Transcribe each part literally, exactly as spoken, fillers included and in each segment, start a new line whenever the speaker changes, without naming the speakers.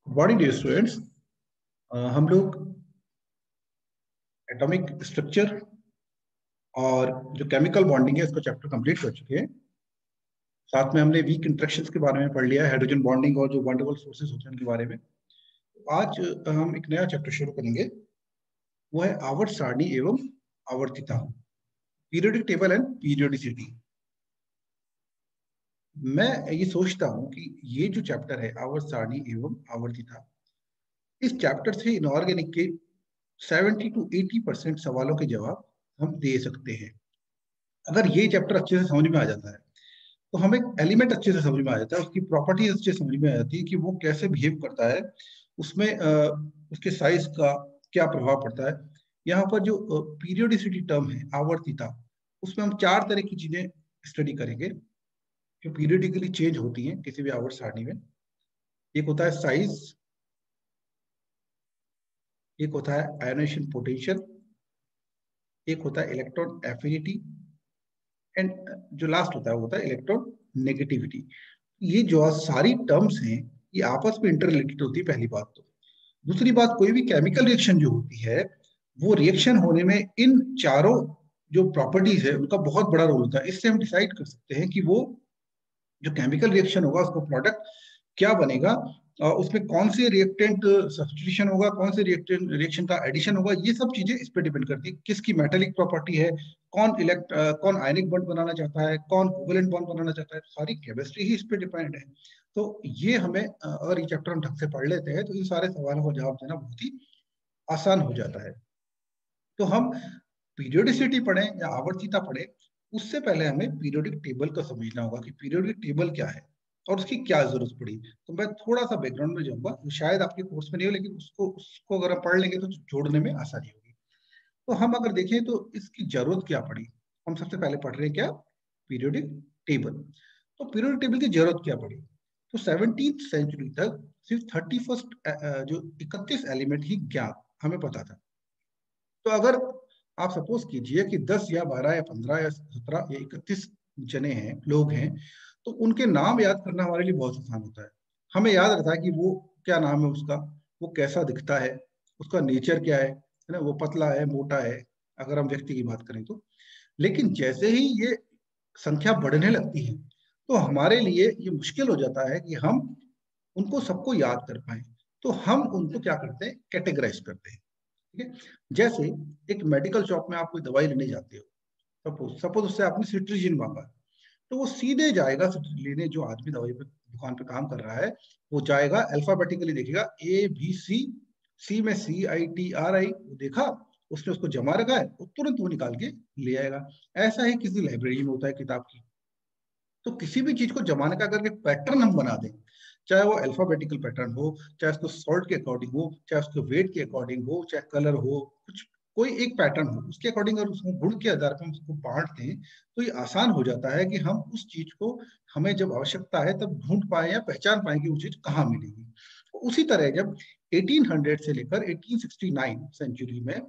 Morning dear students, हम लोग atomic structure और जो केमिकल बॉन्डिंग है इसका चैप्टर कंप्लीट कर चुके हैं। साथ में हमने वीक इंटरेक्शंस के बारे में पढ़ लिया है, हाइड्रोजन बॉन्डिंग और जो वंडरफुल सोर्सेज होते हैं उनके बारे में। आज हम एक नया चैप्टर शुरू करेंगे, वो है आवर्त सारणी एवं आवर्तिता, पीरियोडिक टेबल एंड पीरियोडिसिटी। मैं ये सोचता हूँ कि ये जो चैप्टर है आवर्त सारणी एवं आवर्तिता, इस चैप्टर से इनऑर्गेनिक के सेवेंटी टू एटी परसेंट सवालों के जवाब हम दे सकते हैं। अगर ये चैप्टर अच्छे से समझ में आ जाता है तो हमें एलिमेंट अच्छे से समझ में आ जाता है, उसकी प्रॉपर्टीज अच्छे से समझ में आ जाती है कि वो कैसे बिहेव करता है, उसमें उसके साइज का क्या प्रभाव पड़ता है। यहाँ पर जो पीरियोडिसिटी टर्म है, आवर्तिता, उसमें हम चार तरह की चीजें स्टडी करेंगे जो पीरियडिकली चेंज होती हैं किसी भी आवर्त सारणी में। एक होता है साइज, एक होता है आयोनाइजेशन पोटेंशियल, एक होता है इलेक्ट्रॉन एफिनिटी, एंड जो लास्ट होता है वो होता है इलेक्ट्रॉन नेगेटिविटी। ये जो सारी टर्म्स हैं ये आपस में इंटर रिलेटेड होती है, पहली बात तो। दूसरी बात, कोई भी केमिकल रिएक्शन जो होती है वो रिएक्शन होने में इन चारों जो प्रॉपर्टीज है उनका बहुत बड़ा रोल होता है। इससे हम डिसाइड कर सकते हैं कि वो जो केमिकल रिएक्शन होगा उसको प्रोडक्ट क्या बनेगा, उसमें कौन से रिएक्टेंट सब्स्टिट्यूशन होगा, कौन से रिएक्टेंट रिएक्शन का एडिशन होगा। ये सब चीजें इस पे डिपेंड करती है। किसकी मेटालिक प्रॉपर्टी है, कौन इलेक्ट कौन आयनिक बॉन्ड बनाना चाहता है, कौन कोवेलेंट बॉन्ड बनाना चाहता है, सारी केमिस्ट्री ही इस पे डिपेंड है। तो ये हमें, अगर ये चैप्टर हम ढंग से पढ़ लेते हैं तो इन सारे सवालों का जवाब देना बहुत ही आसान हो जाता है। तो हम पीरियोडिसिटी पढ़ें या आवर्तिता पढ़ें, उससे पहले हमें पीरियोडिक टेबल को समझना होगा कि पीरियोडिक टेबल क्या है और उसकी क्या जरूरत पड़ी। तो मैं थोड़ा सा बैकग्राउंड में जाऊंगा, शायद आपके कोर्स में नहीं हो, लेकिन उसको उसको अगर हम पढ़ लेंगे तो जोड़ने में आसानी होगी। तो हम अगर देखें तो इसकी जरूरत क्या पड़ी, हम सबसे पहले पढ़ रहे हैं क्या, पीरियोडिक टेबल। तो पीरियोडिक टेबल की जरूरत क्या पड़ी, तो सेवनटीन्थ सेंचुरी तक सिर्फ थर्टी फर्स्ट जो इकतीस एलिमेंट ही ज्ञात हमें पता था। तो अगर आप सपोज कीजिए कि दस या बारह या पंद्रह या सत्रह या इकतीस जने हैं, लोग हैं, तो उनके नाम याद करना हमारे लिए बहुत आसान होता है। हमें याद रहता है कि वो क्या नाम है उसका, वो कैसा दिखता है, उसका नेचर क्या है है ना, वो पतला है, मोटा है, अगर हम व्यक्ति की बात करें तो। लेकिन जैसे ही ये संख्या बढ़ने लगती है तो हमारे लिए ये मुश्किल हो जाता है कि हम उनको सबको याद कर पाए। तो हम उनको क्या करते हैं, कैटेगराइज करते हैं। ठीक है, जैसे एक मेडिकल शॉप में आप कोई दवाई लेने जाते हो, सपोज सपोज उससे आपने सिट्रीजिन मांगा, तो वो सीधे जाएगा लेने, जो आदमी दवाई पे दुकान पे काम कर रहा है वो जाएगा, अल्फाबेटिकली देखेगा ए बी सी, सी में सी आई टी आर आई, वो देखा, उसने उसको जमा रखा है, वो तुरंत वो निकाल के ले आएगा। ऐसा ही किसी लाइब्रेरी में होता है किताब की। तो किसी भी चीज को जमाने का अगर एक पैटर्न हम बना दें, चाहे वो अल्फाबेटिकल पैटर्न हो, चाहे उसको सॉल्ट के अकॉर्डिंग हो, चाहे उसके वेट के अकॉर्डिंग हो, चाहे कलर हो, कुछ कोई एक पैटर्न हो, उसके अकॉर्डिंग अगर उसको गुण के आधार पर हम उसको बांटते हैं तो ये आसान हो जाता है कि हम उस चीज को, हमें जब आवश्यकता है तब ढूंढ पाए या पहचान पाए कि वो चीज कहाँ मिलेगी। तो उसी तरह जब एटीन हंड्रेड से लेकर एटीन सिक्सटी नाइन सेंचुरी में,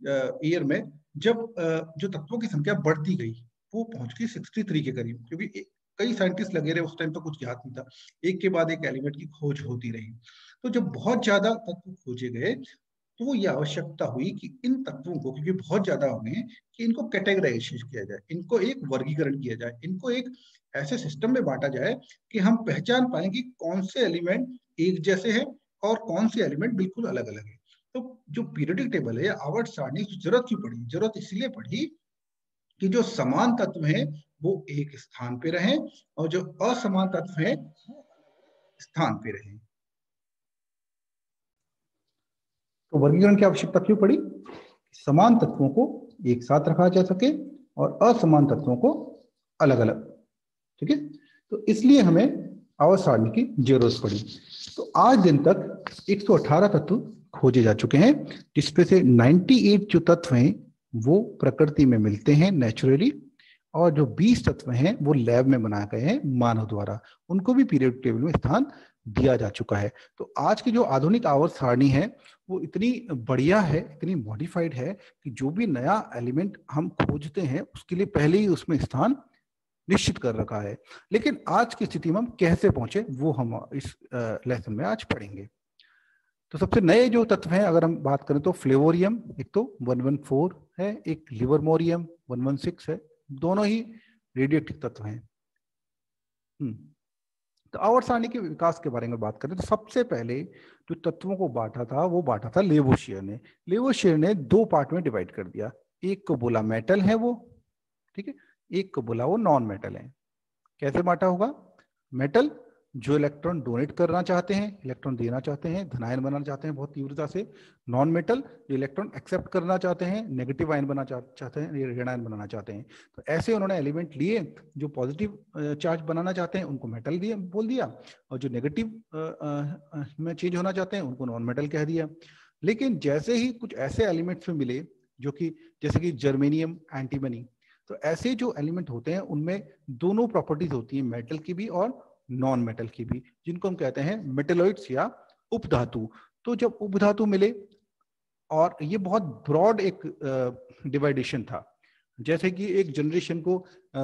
ईयर में, जब जो तत्वों की संख्या बढ़ती गई, वो पहुंच गई सिक्सटी थ्री के करीब, क्योंकि कई साइंटिस्ट लगे रहे, उस टाइम तो कुछ ज्ञात नहीं था, एक के बाद एक एलिमेंट की खोज होती रही। तो जब बहुत ज्यादा तत्व खोजे गए तो ये आवश्यकता हुई कि इन तत्वों को, क्योंकि बहुत ज्यादा हो गए, कि इनको कैटेगराइजेशन किया जाए, इनको एक वर्गीकरण किया जाए, इनको एक ऐसे सिस्टम में बांटा जाए कि हम पहचान पाए कि कौन से एलिमेंट एक जैसे हैं और कौन से एलिमेंट बिल्कुल अलग अलग है। तो जो पीरियोडिक टेबल है, आवर्त सारणी, जरूरत क्यों पड़ी, जरूरत इसलिए पड़ी कि जो समान तत्व हैं वो एक स्थान पे रहें और जो असमान तत्व हैं स्थान पे रहें। तो वर्गीकरण की आवश्यकता क्यों पड़ी, समान तत्वों को एक साथ रखा जा सके और असमान तत्वों को अलग अलग। ठीक है, तो इसलिए हमें आवर्त सारणी की जरूरत पड़ी। तो आज दिन तक एक सौ अठारह तत्व खोजे जा चुके हैं, जिसमें से अट्ठानवे जो तत्व हैं वो प्रकृति में मिलते हैं नेचुरली, और जो बीस तत्व हैं वो लैब में बनाए गए हैं मानव द्वारा, उनको भी पीरियोडिक टेबल में स्थान दिया जा चुका है। तो आज की जो आधुनिक आवर्त सारणी है वो इतनी बढ़िया है, इतनी मॉडिफाइड है कि जो भी नया एलिमेंट हम खोजते हैं उसके लिए पहले ही उसमें स्थान निश्चित कर रखा है। लेकिन आज की स्थिति में हम कैसे पहुंचे वो हम इस लेसन में आज पढ़ेंगे।
तो सबसे नए जो तत्व हैं अगर हम बात करें तो फ्लेवोरियम एक तो वन वन फोर है, एक लिवरमोरियम वन वन सिक्स है, दोनों ही रेडियोएक्टिव तत्व हैं। हम्म तो आवर्त सारणी के विकास के बारे में बात करें तो सबसे पहले जो तत्वों को बांटा था वो बांटा था लेवोशियर ने। लेवोशियर ने दो पार्ट में डिवाइड कर दिया, एक को बोला मेटल है वो, ठीक है, एक को बोला वो नॉन मेटल है। कैसे बांटा होगा? मेटल जो इलेक्ट्रॉन डोनेट करना चाहते हैं, इलेक्ट्रॉन देना चाहते हैं, धनायन बनाना चाहते हैं बहुत तीव्रता से। नॉन मेटल जो इलेक्ट्रॉन एक्सेप्ट करना चाहते हैं, नेगेटिव आयन बनाना चाहते हैं, ऋणायन बनाना चाहते हैं। तो ऐसे उन्होंने एलिमेंट लिए, जो पॉजिटिव चार्ज बनाना चाहते हैं उनको मेटल दिया बोल दिया, और जो नेगेटिव में चेंज होना चाहते हैं उनको नॉन मेटल कह दिया। लेकिन जैसे ही कुछ ऐसे एलिमेंट्स में मिले जो कि जैसे कि जर्मेनियम, एंटीमनी, तो ऐसे जो एलिमेंट होते हैं उनमें दोनों प्रॉपर्टीज होती है, मेटल की भी और नॉन मेटल की भी, जिनको हम कहते हैं मेटेलॉइड्स या उपधातु। तो जब उपधातु मिले, और ये बहुत ब्रॉड एक डिवाइडेशन था, जैसे कि एक जनरेशन को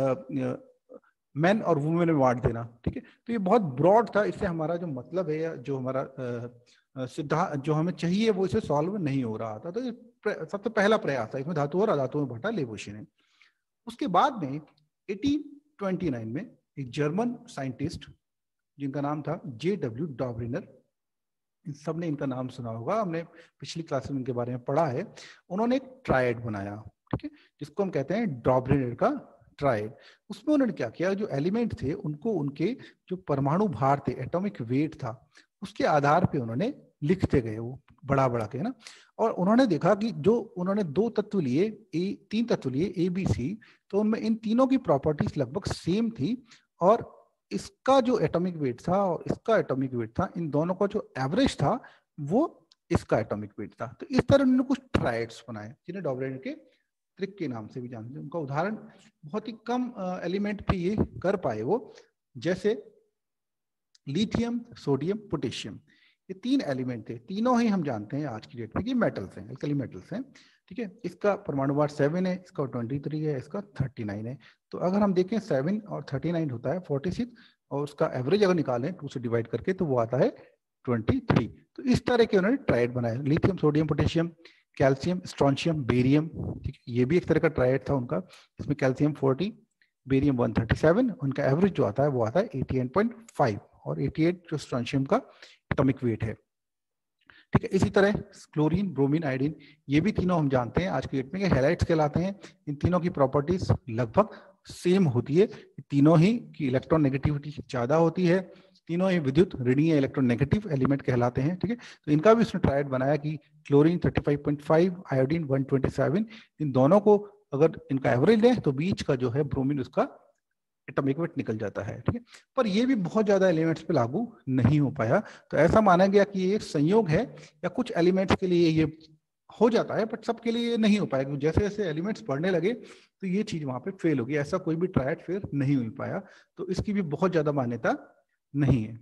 मैन और वुमेन में बांट देना, ठीक है, तो ये बहुत ब्रॉड था। इससे हमारा जो मतलब है या जो हमारा सिद्धांत जो हमें चाहिए वो इसे सॉल्व नहीं हो रहा था। तो ये सबसे पहला प्रयास था, इसमें धातु और अधातु में बांटा लेवोशियर ने। उसके बाद में अठारह सौ उनतीस में एक जर्मन साइंटिस्ट जिनका नाम था जे डब्ल्यू डॉबरिनर, इन सब ने इनका नाम सुना होगा, हमने पिछली क्लास में इनके बारे में पढ़ा है। उन्होंने एक ट्रायड बनाया, ठीक है, जिसको हम कहते हैं डॉबरिनर का ट्रायड। उसमें उन्होंने क्या किया, जो एलिमेंट थे उनको उनके जो परमाणु भार थे, एटॉमिक वेट था, उसके आधार पे उन्होंने लिखते गए वो बड़ा बड़ा के ना। और उन्होंने देखा कि जो उन्होंने दो तत्व लिए, ए तीन तत्व लिए ए बी सी, तो उनमें इन तीनों की प्रॉपर्टीज लगभग सेम थी, और इसका जो एटॉमिक वेट था और इसका एटॉमिक वेट था, इन दोनों का जो एवरेज था वो इसका एटॉमिक वेट था। तो इस तरह उन्होंने कुछ ट्रायड्स बनाए जिन्हें डॉबरिनर के ट्रिक के नाम से भी जानते हैं। उनका उदाहरण बहुत ही कम एलिमेंट पे ये कर पाए वो, जैसे लिथियम, सोडियम, पोटेशियम, ये तीन एलिमेंट थे, तीनों ही हम जानते हैं आज की डेट में कि मेटल्स हैं, एल्कली मेटल्स हैं, ठीक है। इसका परमाणु भार सेवन है, इसका ट्वेंटी थ्री है, इसका थर्टी नाइन है। तो अगर हम देखें सेवन और थर्टी नाइन होता है फोर्टी सिक्स, और उसका एवरेज अगर निकालें टू से डिवाइड करके तो वो आता है ट्वेंटी थ्री। तो इस तरह के उन्होंने ट्रायड बनाया, lithium, sodium, potassium, calcium, strontium, barium, ठीक है, ये भी एक तरह का ट्रायड था उनका। इसमें calcium forty, barium one thirty seven, उनका एवरेज जो आता है वो आता है एटी एट पॉइंट फाइव, और अठासी जो स्ट्रॉन्शियम का एटॉमिक वेट है, ठीक है। इसी तरह क्लोरीन, ब्रोमीन, आयोडीन, ये भी तीनों हम जानते हैं आज की डेट में कि हैलाइड्स कहलाते हैं। इन तीनों की प्रॉपर्टीज लगभग सेम होती है, तीनों ही की इलेक्ट्रॉन नेगेटिविटी ज्यादा होती है, तीनों ही विद्युत ऋणीय इलेक्ट्रॉन नेगेटिव एलिमेंट कहलाते हैं, ठीक है। तो इनका भी उसने ट्रायड बनाया कि chlorine thirty five point five, iodine one twenty seven, इन दोनों को अगर इनका एवरेज लें तो बीच का जो है ब्रोमीन उसका एटॉमिक वेट निकल जाता है, ठीक है। पर ये भी बहुत ज्यादा एलिमेंट्स पे लागू नहीं हो पाया, तो ऐसा माना गया कि ये एक संयोग है, या कुछ एलिमेंट्स के लिए ये हो जाता है बट सबके लिए ये नहीं हो पाएगा। जैसे जैसे एलिमेंट्स बढ़ने लगे तो ये चीज वहां पे फेल होगी, ऐसा कोई भी ट्रायड फिर नहीं हो पाया, तो इसकी भी बहुत ज्यादा मान्यता नहीं है।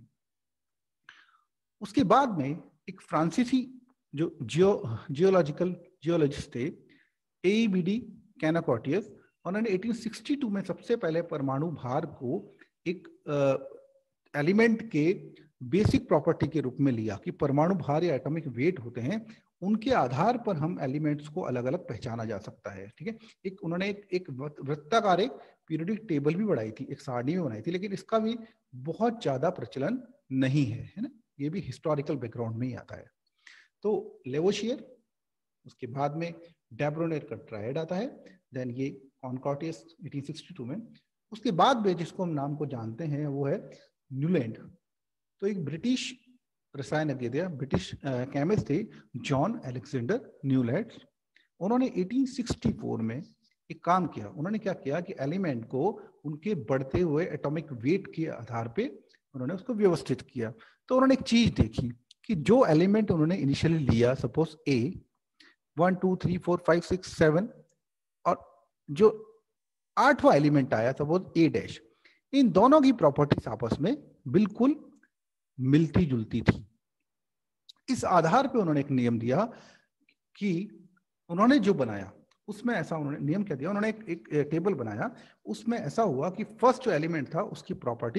उसके बाद में एक फ्रांसीसी जो जियो जियोलॉजिकल जियोलॉजिस्ट थे, ए बी डी कैनाकॉर्टियस, उन्होंने अठारह सौ बासठ में सबसे पहले परमाणु भार को एक एलिमेंट के बेसिक प्रॉपर्टी के रूप में लिया कि परमाणु भार या एटॉमिक वेट होते हैं, उनके आधार पर हम एलिमेंट्स को अलग अलग पहचाना जा सकता है, ठीक है। एक उन्होंने एक एक वृत्ताकार एक पीरियोडिक टेबल भी बनाई थी, एक सारणी भी बनाई थी, लेकिन इसका भी बहुत ज्यादा प्रचलन नहीं है, है ना, ये भी हिस्टोरिकल बैकग्राउंड में ही आता है। तो लेवोशियर, उसके बाद में डैब्रोनेर का ट्रायड आता है, देन ये कॉनकॉर्टियस अठारह सौ बासठ में, उसके बाद में जिसको हम नाम को जानते हैं वो है न्यूलैंड। तो एक ब्रिटिश रसायनज्ञ थे, ब्रिटिश केमिस्ट थे, जॉन अलेक्जेंडर न्यूलैंड। उन्होंने अठारह सौ चौंसठ में एक काम किया, उन्होंने क्या किया कि एलिमेंट को उनके बढ़ते हुए एटॉमिक वेट के आधार पे उन्होंने उसको व्यवस्थित किया। तो उन्होंने एक चीज देखी कि जो एलिमेंट उन्होंने इनिशियली लिया, suppose A one two three four five six seven, और जो आठवां एलिमेंट आया सपोज ए डैश, इन दोनों की प्रॉपर्टीज आपस में बिल्कुल मिलती जुलती थी। इस आधार पे उन्होंने एक नियम दिया कि उन्होंने जो बनाया उसमें ऐसा, उन्होंने नियम क्या दिया, उन्होंने एक, एक टेबल बनाया, उसमें ऐसा हुआ कि फर्स्ट जो एलिमेंट था उसकी प्रॉपर्टी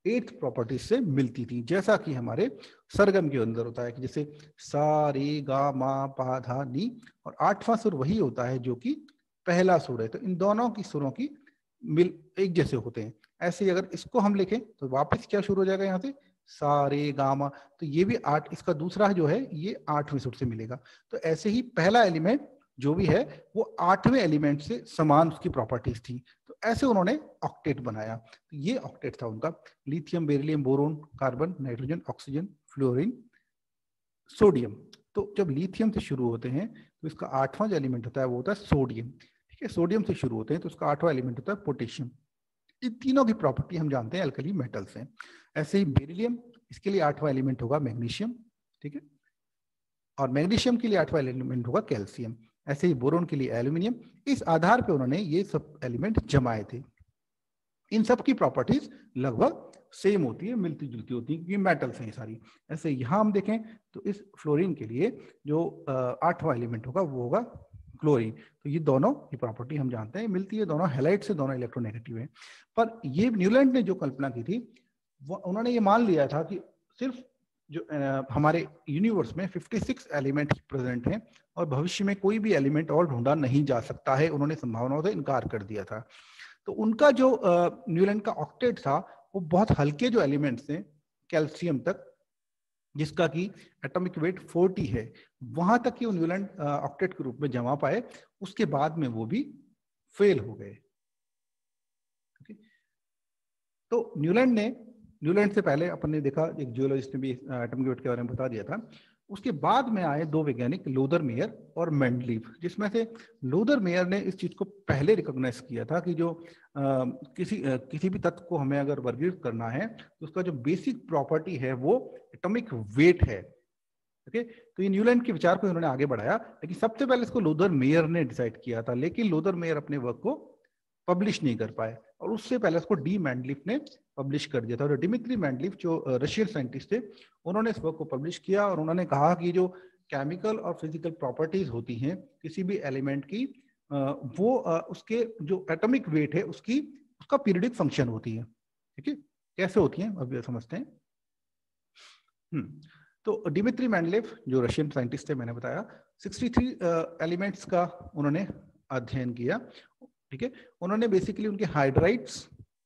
एट्थ प्रॉपर्टी से मिलती थी, जैसा कि हमारे सरगम के अंदर होता है कि जैसे सा रे गा मा पा धा नी, और आठवां सुर वही होता है जो कि पहला सुर है। तो इन दोनों की सुरों की मिल एक जैसे होते हैं। ऐसे ही अगर इसको हम लिखें तो वापस क्या शुरू हो जाएगा यहाँ से, सा रे गा मा, तो ये भी आठ, इसका दूसरा जो है ये आठवें सुर से मिलेगा। तो ऐसे ही पहला एलिमेंट जो भी है वो आठवें एलिमेंट से समान उसकी प्रॉपर्टीज थी। तो ऐसे उन्होंने ऑक्टेट बनाया। तो ये ऑक्टेट था उनका, lithium, beryllium, boron, carbon, nitrogen, oxygen, fluorine, sodium. तो जब लिथियम से शुरू होते हैं तो इसका आठवां जो एलिमेंट होता है वो होता है सोडियम। ठीक है, सोडियम से शुरू होते हैं तो उसका आठवां एलिमेंट होता है पोटेशियम। इन तीनों की प्रॉपर्टी हम जानते हैं अल्कली मेटल्स हैं। ऐसे ही बेरिलियम, इसके लिए आठवां एलिमेंट होगा मैग्नीशियम। ठीक है, और मैग्नीशियम के लिए आठवां एलिमेंट होगा कैल्शियम। ऐसे ही बोरोन के लिए एल्यूमिनियम। इस आधार पे उन्होंने ये सब एलिमेंट जमाए थे। इन सब की प्रॉपर्टीज लगभग सेम होती है, मिलती जुलती होती है, क्योंकि मेटल्स हैं ये सारी। ऐसे यहाँ हम देखें तो इस फ्लोरीन के लिए जो आठवां एलिमेंट होगा वो होगा क्लोरीन। तो ये दोनों की प्रॉपर्टी हम जानते हैं मिलती है, दोनों हैलाइड से दोनों इलेक्ट्रोनेगेटिव है। पर ये न्यूलैंड ने जो कल्पना की थी वो उन्होंने ये मान लिया था कि सिर्फ जो आ, हमारे यूनिवर्स में छप्पन एलिमेंट प्रेजेंट हैं और भविष्य में कोई भी एलिमेंट और ढूंढा नहीं जा सकता है। उन्होंने संभावनाओं से इनकार कर दिया था। तो उनका जो न्यूलैंड का ऑक्टेट था वो बहुत हल्के जो एलिमेंट्स हैं कैल्शियम तक, जिसका कि एटॉमिक वेट चालीस है, वहां तक ही न्यूलैंड ऑक्टेट के रूप में जमा पाए। उसके बाद में वो भी फेल हो गए। तो न्यूलैंड ने न्यूलैंड से पहले अपन ने देखा, एक जियोलॉजिस्ट ने भी एटॉमिक वेट के बारे में बता दिया था। उसके बाद में आए दो वैज्ञानिक, लोदर मेयर और मेंडलीव, जिसमें से लोदर मेयर ने इस चीज को पहले रिकॉग्नाइज किया था कि जो आ, किसी आ, किसी भी तत्व को हमें अगर वर्गीकृत करना है तो उसका जो बेसिक प्रॉपर्टी है वो एटॉमिक वेट है। ओके, तो ये न्यूलैंड के विचार को उन्होंने आगे बढ़ाया, लेकिन सबसे पहले इसको लोदर मेयर ने डिसाइड किया था। लेकिन लोदर मेयर अपने वर्क को पब्लिश नहीं कर पाए और उससे पहले उसको डी मैंडलीफ ने पब्लिश कर दिया था। और डिमित्री मैंडलीफ जो रशियन साइंटिस्ट थे उन्होंने इस वर्क को पब्लिश किया और उन्होंने कहा कि जो केमिकल और फिजिकल प्रॉपर्टीज होती हैं किसी भी एलिमेंट की, वो उसके जो एटॉमिक वेट है उसकी उसका पीरियडिक फंक्शन होती है। ठीक है, कैसे होती है अब समझते हैं। हम्म तो डिमित्री मैंडलीफ जो रशियन साइंटिस्ट थे, मैंने बताया तिरसठ एलिमेंट्स का उन्होंने अध्ययन किया। ठीक है, उन्होंने बेसिकली उनके हाइड्राइड्स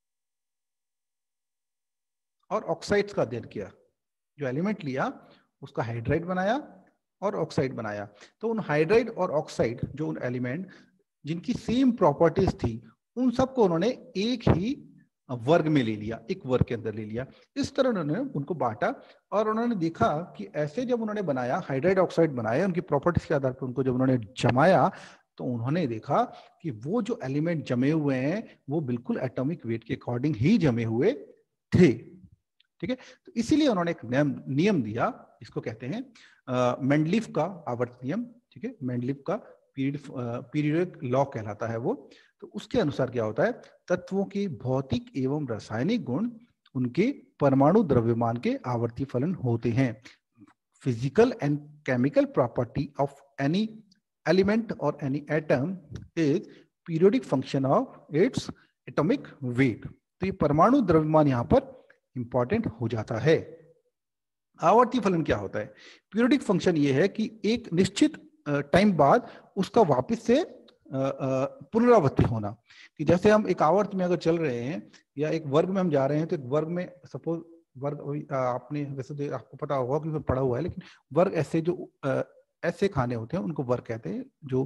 और ऑक्साइड्स का अध्ययन किया। जो एलिमेंट लिया उसका हाइड्राइड बनाया और ऑक्साइड बनाया। तो उन हाइड्राइड और ऑक्साइड जो उन एलिमेंट जिनकी सेम प्रॉपर्टीज थी उन सबको उन्होंने एक ही वर्ग में ले लिया, एक वर्ग के अंदर ले लिया। इस तरह उन्होंने उनको बांटा और उन्होंने देखा कि ऐसे जब उन्होंने बनाया, हाइड्राइड ऑक्साइड बनाया, उनकी प्रॉपर्टीज के आधार पर उनको जब उन्होंने जमाया तो उन्होंने देखा कि वो जो एलिमेंट जमे हुए हैं वो बिल्कुल एटॉमिक वेट के अकॉर्डिंग ही जमे हुए थे। ठीक है, तो इसीलिए उन्होंने एक नियम नियम दिया, इसको कहते हैं मेंडलीफ का आवर्त नियम। ठीक है, मेंडलीफ का पीरियड पीरियडिक लॉ कहलाता है वो। तो उसके अनुसार क्या होता है, तत्वों के भौतिक एवं रासायनिक गुण उनके परमाणु द्रव्यमान के आवर्ती फलन होते हैं। Physical and chemical property of any element or any atom is periodic function of its atomic weight। तो ये परमाणु द्रव्यमान यहां पर इंपॉर्टेंट हो जाता है। आवर्ती फलन क्या होता है? पीरियोडिक फंक्शन ये है कि एक निश्चित टाइम बाद उसका वापस से पुनरावृत्ति होना। कि जैसे हम एक आवर्त में अगर चल रहे हैं या एक वर्ग में हम जा रहे हैं तो एक वर्ग में सपोज वर्ग, आपने वैसे आपको पता होगा कि पढ़ा हुआ है, लेकिन वर्ग ऐसे जो ऐसे खाने होते हैं उनको वर्ग कहते हैं जो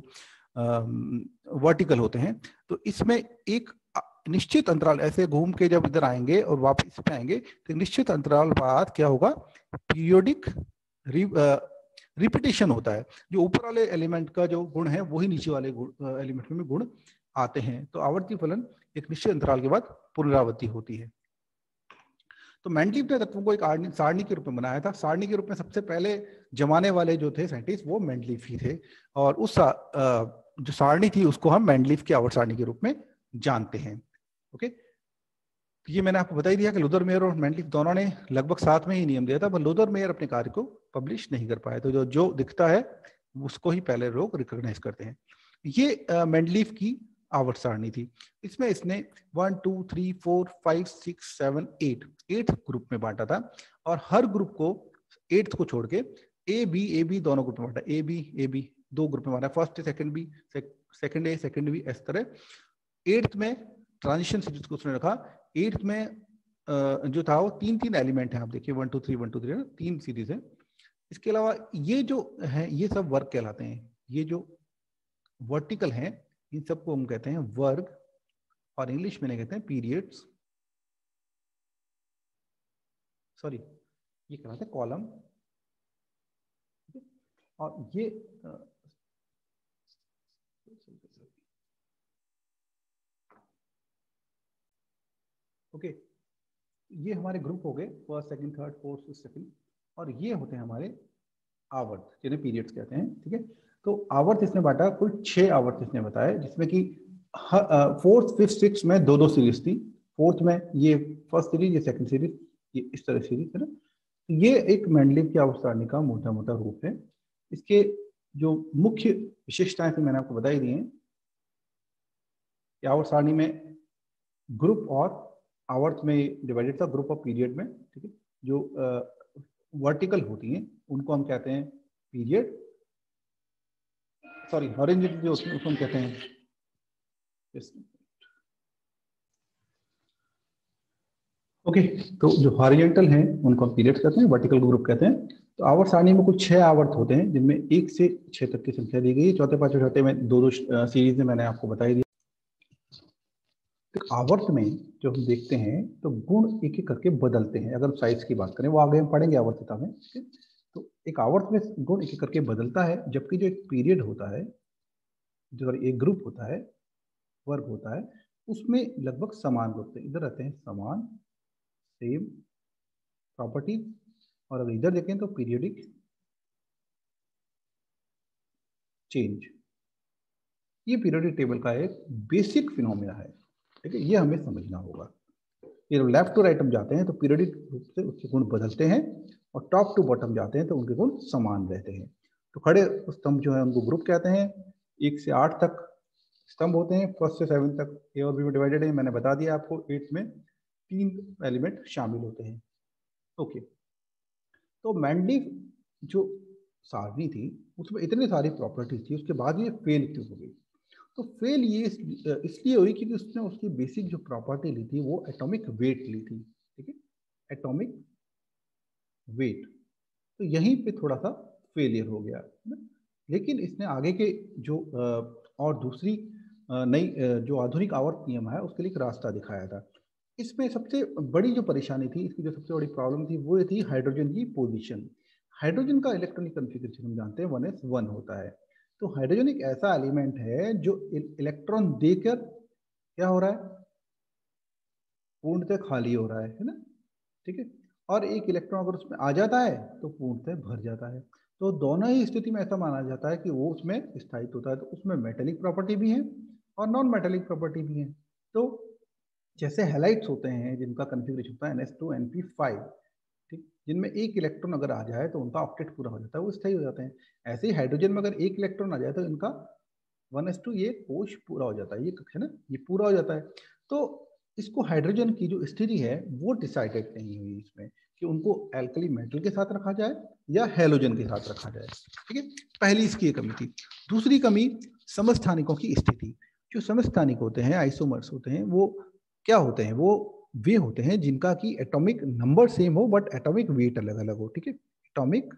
वर्टिकल होते हैं। तो इसमें एक निश्चित अंतराल ऐसे घूम के जब इधर आएंगे और वापस पे आएंगे तो निश्चित अंतराल बाद क्या होगा, पीरियोडिक रिपीटेशन होता है। जो ऊपर वाले एलिमेंट का जो गुण है वही नीचे वाले एलिमेंट में गुण आते हैं। तो आवर्ती फलन एक निश्चित अंतराल के बाद पुनरावृत्ति होती है। तो मेंडलीफ ने तत्वों को एक सारणी के रूप में बनाया था। सारणी के रूप में सबसे पहले जमाने वाले जो थे साइंटिस्ट वो मेंडलीफ ही थे और उस जो सारणी थी उसको हम मेंडलीफ की आवर्त सारणी के रूप में जानते हैं। ओके, तो ये मैंने आपको बता ही दिया कि लूथर मेयर और मेंडलीफ दोनों ने लगभग साथ में ही नियम दिया था, पर लूथर मेयर अपने कार्य को पब्लिश नहीं कर पाए। तो जो जो दिखता है उसको ही पहले लोग रिकॉग्नाइज करते हैं। ये मेंडलीफ की आवर्त सारणी थी। इसमें इसने one two three four five six seven eight eight group में बांटा था, और हर ग्रुप को एट्थ को छोड़ के ए बी ए बी दोनों ग्रुप में बांटा, ए बी ए बी दो ग्रुप में बांटा, first second B second A second B, इस तरह। एट्थ में ट्रांजिशन सीरीज को उसने रखा। एट्थ में जो था वो तीन तीन एलिमेंट है, आप देखिए one two three one two three तीन सीरीज है। इसके अलावा ये जो है ये सब वर्ग कहलाते हैं। ये जो वर्टिकल हैं इन सबको हम कहते हैं वर्ग, और इंग्लिश में नहीं कहते हैं पीरियड्स, सॉरी ये कहलाते हैं कॉलम। और ये ओके okay. ये हमारे ग्रुप हो गए, first second third fourth fifth second, और ये होते हैं हमारे आवर्त जिन्हें पीरियड्स कहते हैं। ठीक है, तो आवर्त इसने बांटा, कुल छह आवर्त इसने बताया, जिसमें कि फोर्थ फिफ्थ सिक्स में दो दो सीरीज थी। फोर्थ में ये फर्स्ट सीरीज, ये सेकंड सीरीज, ये इस तरह सीरीज है ना। ये एक मेंडलीव की आवर्त सारणी का मोटा मोटा रूप है। इसके जो मुख्य विशेषताएं थी मैंने आपको बताई दी हैं। आवर्त सारणी में ग्रुप और आवर्त में डिवाइडेड था, ग्रुप ऑफ पीरियड में। ठीक है, जो वर्टिकल होती हैं उनको हम कहते हैं पीरियड, सॉरी हॉरिजॉन्टल जो उसको हम कहते हैं ओके okay, तो जो हॉरिजॉन्टल हैं उनको हम पीरियड्स कहते हैं, वर्टिकल ग्रुप कहते हैं। तो आवर्त सारणी में कुछ छह आवर्त होते हैं, जिनमें एक से छह तक की संख्या दी गई है। चौथे पांचवें छठे में दो दो सीरीज में मैंने आपको बताई दिया। तो आवर्त में जो हम देखते हैं तो गुण एक एक करके बदलते हैं। अगर साइज की बात करें, वो आगे हम पढ़ेंगे आवर्तता में। तो एक आवर्त में गुण एक एक करके बदलता है, जबकि जो एक पीरियड होता है, जो एक ग्रुप होता है, वर्ग होता है, उसमें लगभग समान होते हैं। इधर रहते हैं समान, सेम प्रॉपर्टी, और अगर इधर देखें तो पीरियडिक चेंज। ये पीरियडिक टेबल का एक बेसिक फिनोमेना है। ठीक है, ये हमें समझना होगा। ये लेफ्ट टू राइट हम जाते हैं तो पीरियडिक रूप से उसके गुण बदलते हैं, और टॉप टू बॉटम जाते हैं तो उनके गुण समान रहते हैं। तो खड़े स्तंभ जो है उनको ग्रुप कहते हैं। एक से आठ तक स्तंभ होते हैं, फर्स्ट से सेवन तक ए और बी में डिवाइडेड है, मैंने बता दिया आपको। एट में तीन एलिमेंट शामिल होते हैं। ओके, तो मेंडलीव जो सारणी थी उसमें इतनी सारी प्रॉपर्टीज थी, उसके बाद ये फेल क्यों हो गई? तो फेल ये इसलिए हुई क्योंकि उसने उसकी बेसिक जो प्रॉपर्टी ली थी वो एटॉमिक वेट ली थी। ठीक है, एटॉमिक वेट, तो यहीं पे थोड़ा सा फेलियर हो गया ना। लेकिन इसने आगे के जो और दूसरी नई जो आधुनिक आवर्त नियम है उसके लिए एक रास्ता दिखाया था। इसमें सबसे बड़ी जो परेशानी थी, इसकी जो सबसे बड़ी प्रॉब्लम थी, वो ये थी हाइड्रोजन की पोजीशन। हाइड्रोजन का इलेक्ट्रॉनिक कॉन्फ़िगरेशन हम जानते हैं वन एस वन होता है। तो हाइड्रोजन एक ऐसा एलिमेंट है जो इलेक्ट्रॉन देकर क्या हो रहा है, पूर्णतः खाली हो रहा है, है ना। ठीक है, और एक इलेक्ट्रॉन अगर उसमें आ जाता है तो पूर्णतः भर जाता है। तो दोनों ही स्थिति में ऐसा माना जाता है कि वो उसमें स्थायित्व होता है। तो उसमें मेटेलिक प्रॉपर्टी भी है और नॉन मेटेलिक प्रॉपर्टी भी है। तो जैसे हैलाइड्स होते हैं जिनका कॉन्फ़िगरेशन होता है n s two n p five, ठीक, जिनमें एक इलेक्ट्रॉन अगर आ जाए तो उनका ऑक्टेट पूरा हो जाता है, वो स्थायी हो जाते हैं। ऐसे ही हाइड्रोजन में अगर एक इलेक्ट्रॉन आ जाए तो इनका वन एस टू ये कोश पूरा हो जाता है, ये कक्ष है ना, ये पूरा हो जाता है। तो इसको हाइड्रोजन की जो स्थिति है वो डिसाइडेड नहीं हुई इसमें कि उनको एल्कली मेटल के साथ रखा जाए या हैलोजन के साथ रखा जाए। ठीक है, पहली इसकी ये कमी थी। दूसरी कमी समस्थानिकों की स्थिति। जो समस्थानिक होते हैं, आइसोमर्स होते हैं, वो क्या होते हैं, वो वे होते हैं जिनका की एटॉमिक नंबर सेम हो बट एटॉमिक वेट अलग अलग हो। ठीक है, एटॉमिक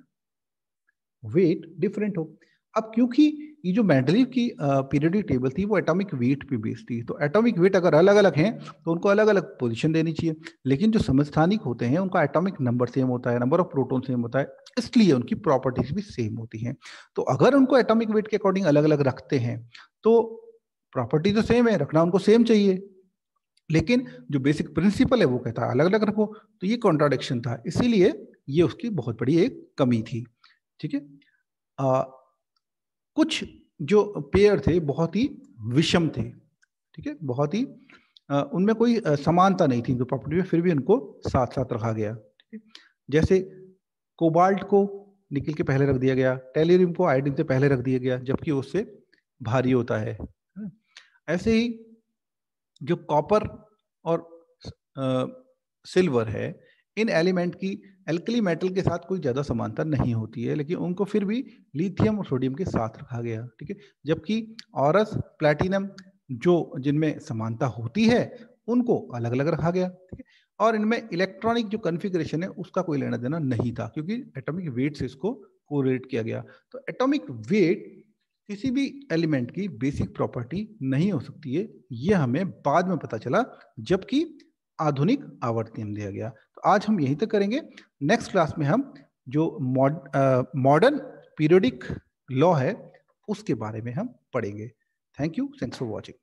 वेट डिफरेंट हो। अब क्योंकि ये जो मेंडलीव की पीरियोडिक टेबल थी वो एटॉमिक वेट पे बेस्ड थी, तो एटॉमिक वेट अगर अलग अलग हैं तो उनको अलग अलग पोजीशन देनी चाहिए। लेकिन जो समस्थानिक होते हैं उनका एटॉमिक नंबर सेम होता है, नंबर ऑफ प्रोटॉन सेम होता है, इसलिए उनकी प्रॉपर्टीज भी सेम होती हैं। तो अगर उनको एटॉमिक वेट के अकॉर्डिंग अलग अलग रखते हैं तो प्रॉपर्टी तो सेम है, रखना उनको सेम चाहिए, लेकिन जो बेसिक प्रिंसिपल है वो कहता है अलग अलग रखो। तो ये कॉन्ट्राडिक्शन था, इसीलिए ये उसकी बहुत बड़ी एक कमी थी। ठीक है, आ, कुछ जो पेयर थे बहुत ही विषम थे। ठीक है, बहुत ही उनमें कोई समानता नहीं थी, तो प्रॉपर्टी में फिर भी उनको साथ साथ रखा गया। ठीक है, जैसे कोबाल्ट को निकल के पहले रख दिया गया, टेल्यूरियम को आयोडीन से पहले रख दिया गया, जबकि उससे भारी होता है। ऐसे ही जो कॉपर और सिल्वर है, इन एलिमेंट की एल्कली मेटल के साथ कोई ज्यादा समानता नहीं होती है, लेकिन उनको फिर भी लिथियम और सोडियम के साथ रखा गया, ठीक है। जबकि औरस, प्लैटिनम जो जिनमें समानता होती है उनको अलग अलग रखा गया, ठीक है। और इनमें इलेक्ट्रॉनिक जो कॉन्फ़िगरेशन है उसका कोई लेना देना नहीं था, क्योंकि एटॉमिक वेट से इसको कोरिलेट किया गया। तो एटॉमिक वेट किसी भी एलिमेंट की बेसिक प्रॉपर्टी नहीं हो सकती है, यह हमें बाद में पता चला जबकि आधुनिक आवर्तन दिया गया। तो आज हम यहीं तक करेंगे। नेक्स्ट क्लास में हम जो मॉडर्न पीरियोडिक लॉ है उसके बारे में हम पढ़ेंगे। Thank you, thanks for watching.